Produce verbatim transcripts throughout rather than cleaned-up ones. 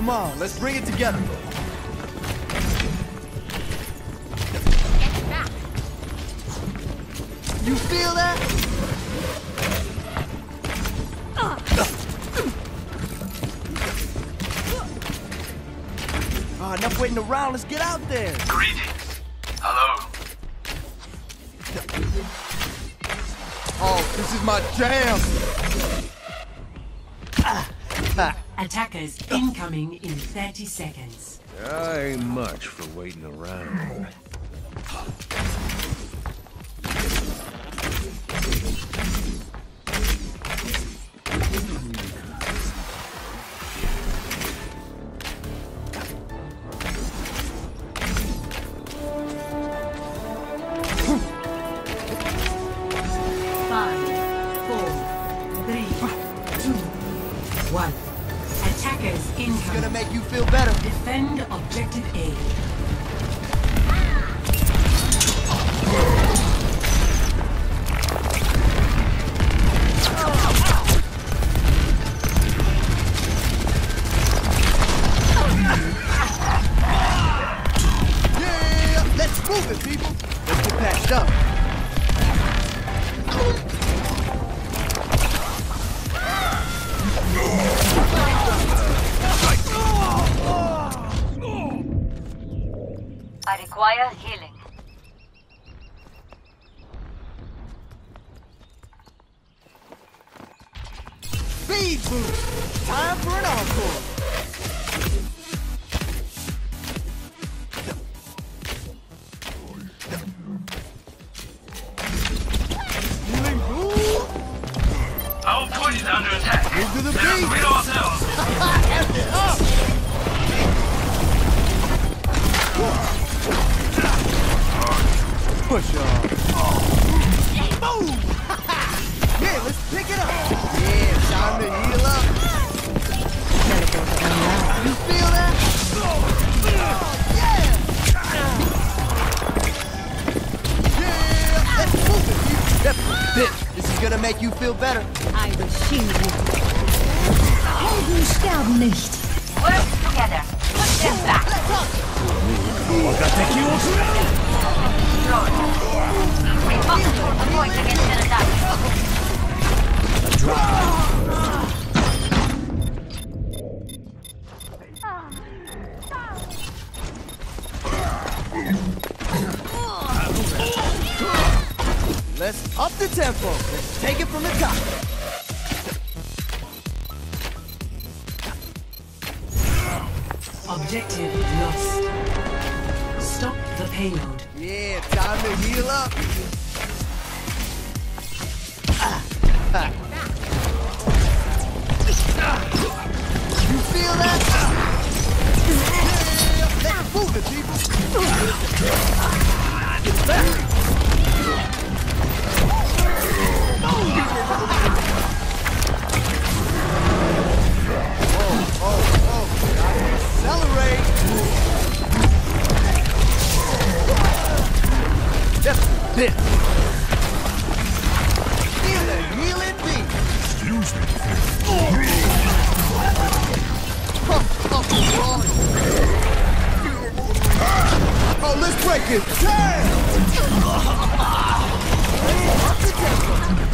Come on, let's bring it together. Get back. You feel that? Oh, enough waiting around. Let's get out there. Greetings. Hello. Oh, this is my jam. Attackers incoming in thirty seconds. I ain't much for waiting around. Five, four, three, two, one. Attackers incoming. It's gonna make you feel better. Defend objective A. Yeah, let's move it, people. Let's get patched up. I require healing. Speed boost. Time for an encore. Healing boost. Our point is under attack. Move to the Let us beat. rid ourselves. F it up. Push off. Boom! Yeah, let's pick it up. Yeah, time to heal up. You feel that? Yeah! Yeah! Let's move it, people. Yep, this, this is gonna make you feel better. I will shield you. Helden sterben nicht. Work together. Push them back. We must hold the point against an attack. Let's up the tempo. Let's take it from the top. Objective lost. Stop the payload. Yeah, time to heal up. You feel that? Yeah, let's move it, people. Get back. Oh, oh, oh, gotta accelerate. Just this. Feel the healing beat. Excuse me. Pump up the wall. Oh, let's break it. Damn! Up the tempo.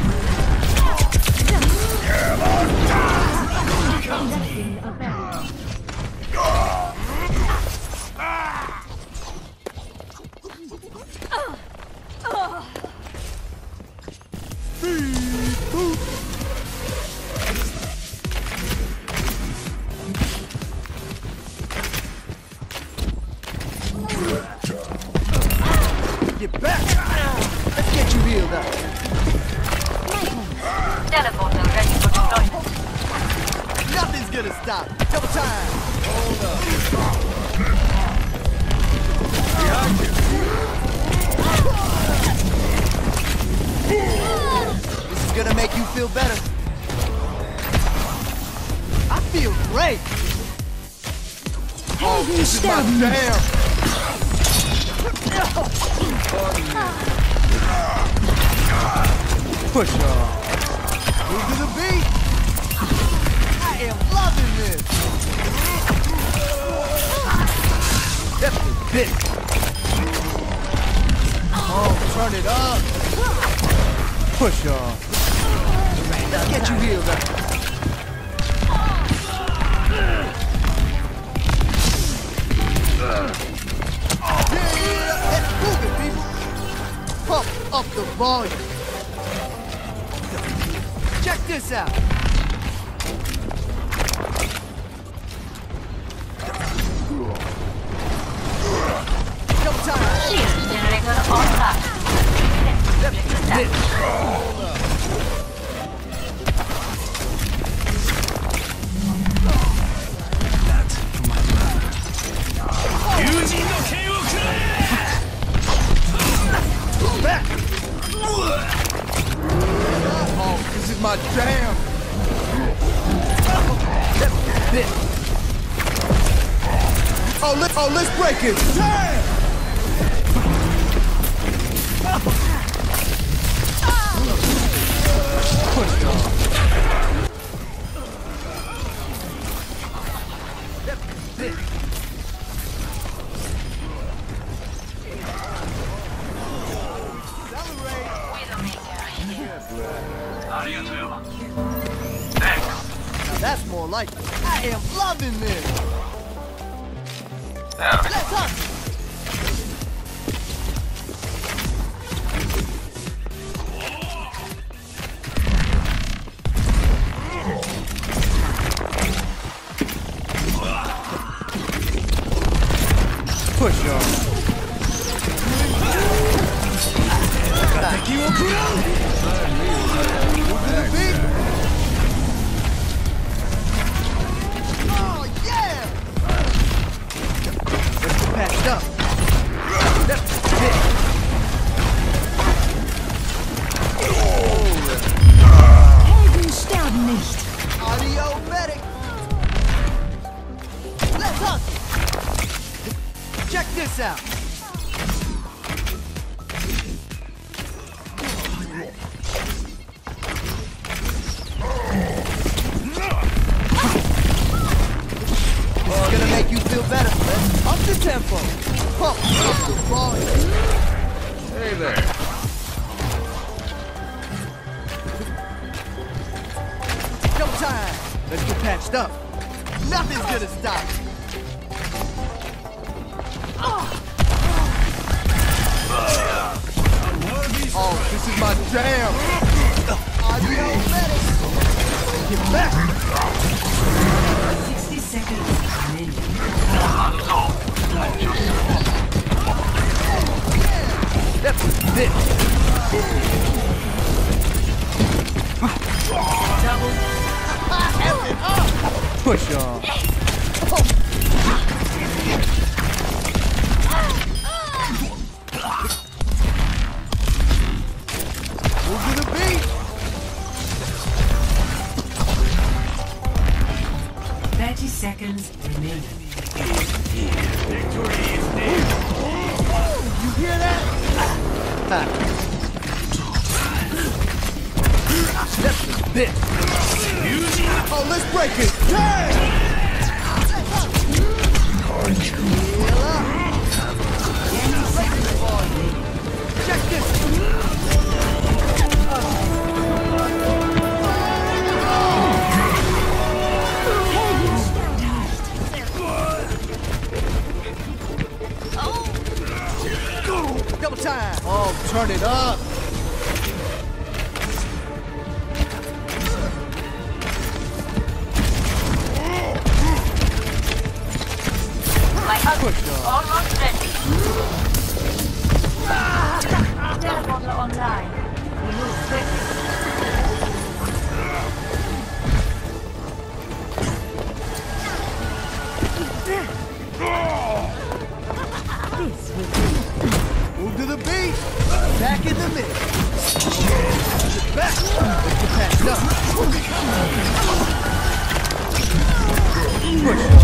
Get back! Let's get you healed up. Teleporter ready for deployment. Nothing's gonna stop. Double time. Hold up. Behind you. This is gonna make you feel better. I feel great. Oh, this is my jam. Push off. Move to the beat. I am loving this. this. Oh, turn it up. Push off. Let's get you healed up. Yeah, yeah, let's move it, people. Pump up the volume. Check this out. Double time. Shield generator online. This. Back. Oh, this is my jam. This. Oh, let, oh, let's break it. Damn. Push off. This. How do you do? Thanks. Now that's more like it. I am loving this. Now, Let's up. Push on. Oh yeah! Let's get patched up. That's it. Helden sterben nicht. Audio medic. Let's hustle. Check this out. This is gonna make you feel better. Let's up the tempo. Pump up the volume. Hey there. Showtime. Let's get patched up. Nothing's gonna stop. Oh, this is my jam. Audio medic. Get back. sixty seconds remaining. That's it. Double. Push on. Move to the beat. thirty seconds remaining. You hear that? Ha. That's this. Oh, let's break it. Damn! Heal up. Check this. Double time. Oh, turn it up. My husband Push on. almost ready. Teleporter online. We move quickly. Move to the beat. Back in the mix. Back. Let's get patched up. Push.